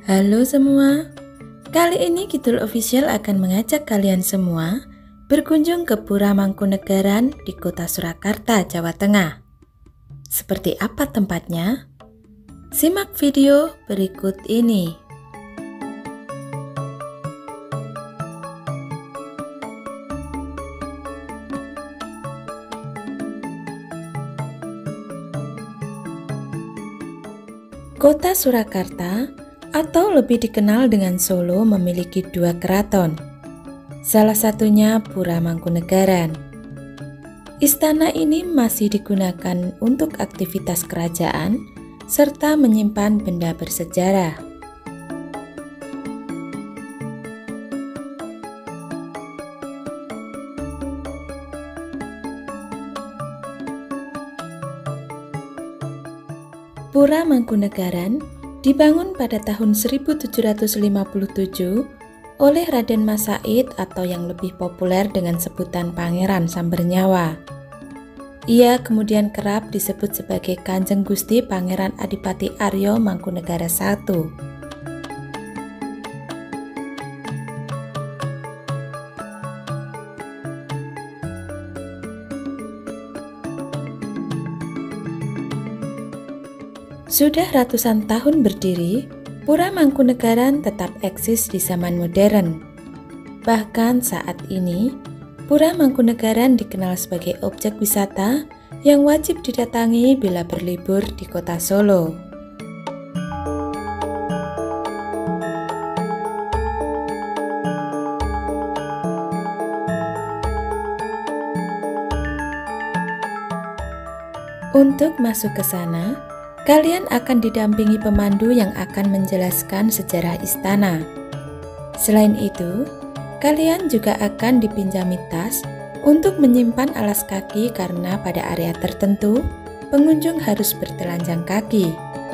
Halo semua, kali ini Kidul Official akan mengajak kalian semua berkunjung ke Pura Mangkunegaran di Kota Surakarta, Jawa Tengah. Seperti apa tempatnya? Simak video berikut ini. Kota Surakarta atau lebih dikenal dengan Solo memiliki dua keraton. Salah satunya Pura Mangkunegaran. Istana ini masih digunakan untuk aktivitas kerajaan serta menyimpan benda bersejarah. Pura Mangkunegaran dibangun pada tahun 1757 oleh Raden Mas Said atau yang lebih populer dengan sebutan Pangeran Sambernyawa. Ia kemudian kerap disebut sebagai Kanjeng Gusti Pangeran Adipati Aryo Mangkunegara I. Sudah ratusan tahun berdiri, Pura Mangkunegaran tetap eksis di zaman modern. Bahkan saat ini, Pura Mangkunegaran dikenal sebagai objek wisata yang wajib didatangi bila berlibur di kota Solo. Untuk masuk ke sana, kalian akan didampingi pemandu yang akan menjelaskan sejarah istana. Selain itu, kalian juga akan dipinjami tas untuk menyimpan alas kaki karena pada area tertentu, pengunjung harus bertelanjang kaki.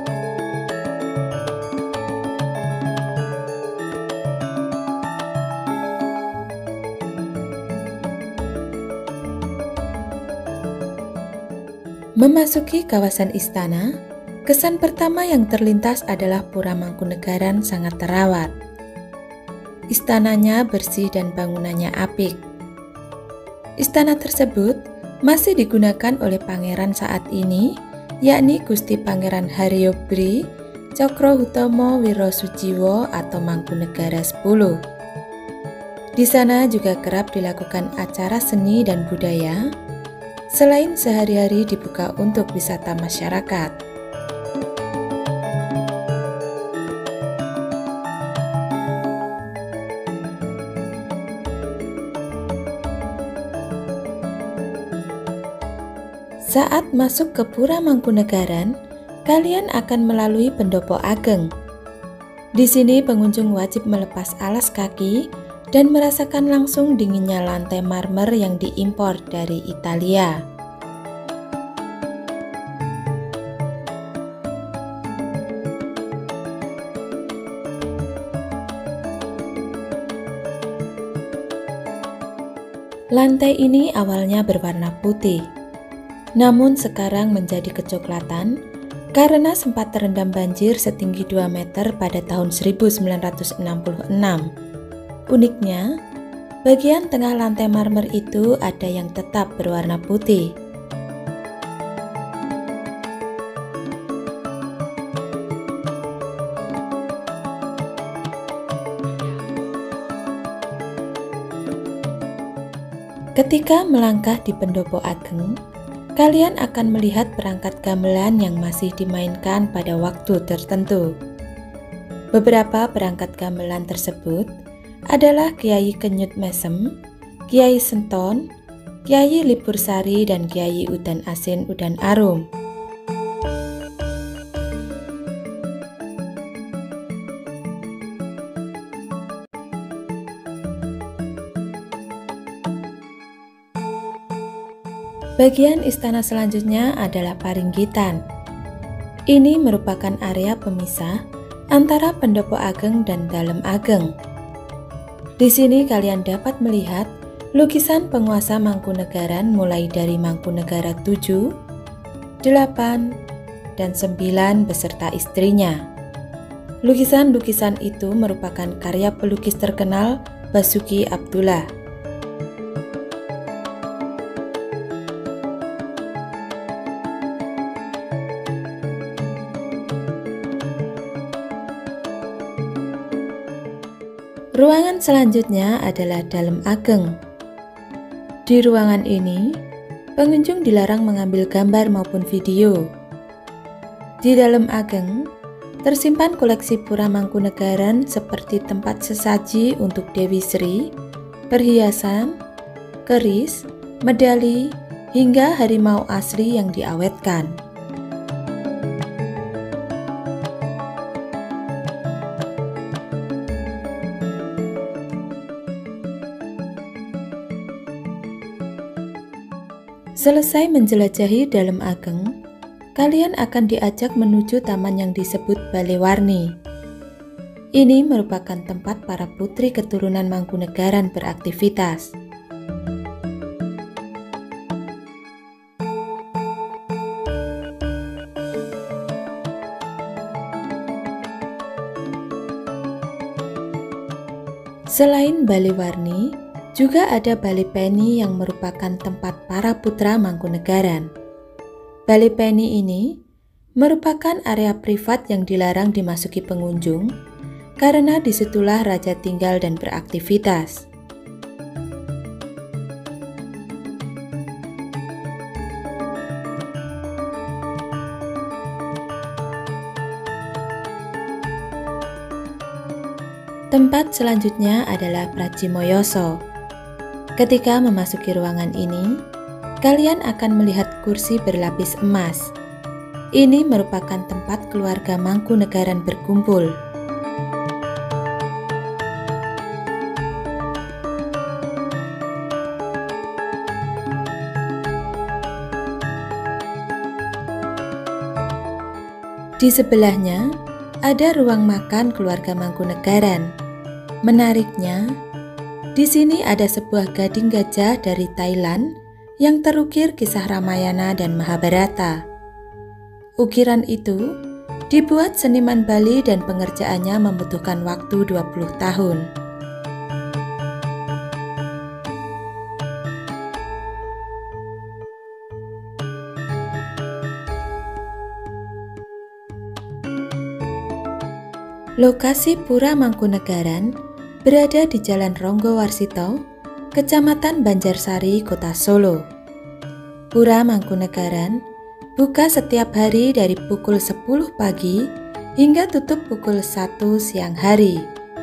Memasuki kawasan istana, kesan pertama yang terlintas adalah Pura Mangkunegaran sangat terawat. Istananya bersih dan bangunannya apik. Istana tersebut masih digunakan oleh pangeran saat ini, yakni Gusti Pangeran Haryo Bri Cokrohutomo Wirosujiwo atau Mangkunegara X. Di sana juga kerap dilakukan acara seni dan budaya, selain sehari-hari dibuka untuk wisata masyarakat. Saat masuk ke Pura Mangkunegaran, kalian akan melalui Pendopo Ageng. Di sini pengunjung wajib melepas alas kaki dan merasakan langsung dinginnya lantai marmer yang diimpor dari Italia. Lantai ini awalnya berwarna putih, namun sekarang menjadi kecoklatan karena sempat terendam banjir setinggi 2 meter pada tahun 1966. Uniknya, bagian tengah lantai marmer itu ada yang tetap berwarna putih. Ketika melangkah di Pendopo Ageng, kalian akan melihat perangkat gamelan yang masih dimainkan pada waktu tertentu. Beberapa perangkat gamelan tersebut adalah Kiai Kenyut Mesem, Kiai Senton, Kiai Lipursari, dan Kiai Udan Asin Udan Arum. Bagian istana selanjutnya adalah Paringgitan. Ini merupakan area pemisah antara Pendopo Ageng dan Dalem Ageng. Di sini kalian dapat melihat lukisan penguasa Mangkunegaran mulai dari Mangkunegara 7, 8, dan 9 beserta istrinya. Lukisan-lukisan itu merupakan karya pelukis terkenal Basuki Abdullah. Ruangan selanjutnya adalah Dalem Ageng. Di ruangan ini, pengunjung dilarang mengambil gambar maupun video. Di Dalem Ageng, tersimpan koleksi pura Mangkunegaran seperti tempat sesaji untuk Dewi Sri, perhiasan, keris, medali, hingga harimau asli yang diawetkan. Selesai menjelajahi Dalem Ageng, kalian akan diajak menuju taman yang disebut Balewarni. Ini merupakan tempat para putri keturunan Mangkunegaran beraktivitas. Selain Balewarni, juga ada Balepeni yang merupakan tempat para putra Mangkunegaran. Balepeni ini merupakan area privat yang dilarang dimasuki pengunjung karena disitulah raja tinggal dan beraktivitas. Tempat selanjutnya adalah Prajimoyoso. Ketika memasuki ruangan ini, kalian akan melihat kursi berlapis emas. Ini merupakan tempat keluarga Mangkunegaran berkumpul. Di sebelahnya, ada ruang makan keluarga Mangkunegaran. Menariknya, di sini ada sebuah gading gajah dari Thailand yang terukir kisah Ramayana dan Mahabharata. Ukiran itu dibuat seniman Bali dan pengerjaannya membutuhkan waktu 20 tahun. Lokasi Pura Mangkunegaran berada di Jalan Ronggowarsito, Kecamatan Banjarsari, Kota Solo. Pura Mangkunegaran buka setiap hari dari pukul 10 pagi hingga tutup pukul 1 siang hari.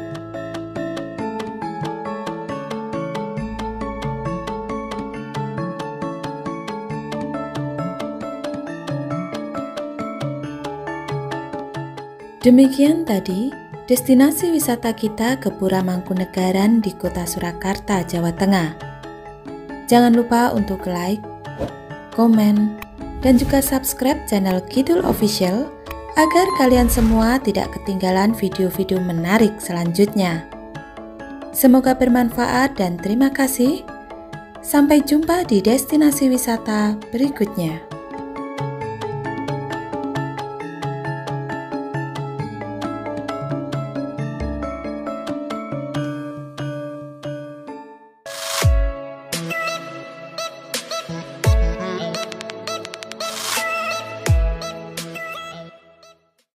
Demikian tadi destinasi wisata kita ke Pura Mangkunegaran di Kota Surakarta, Jawa Tengah. Jangan lupa untuk like, komen, dan juga subscribe channel Kidul Official agar kalian semua tidak ketinggalan video-video menarik selanjutnya. Semoga bermanfaat dan terima kasih. Sampai jumpa di destinasi wisata berikutnya.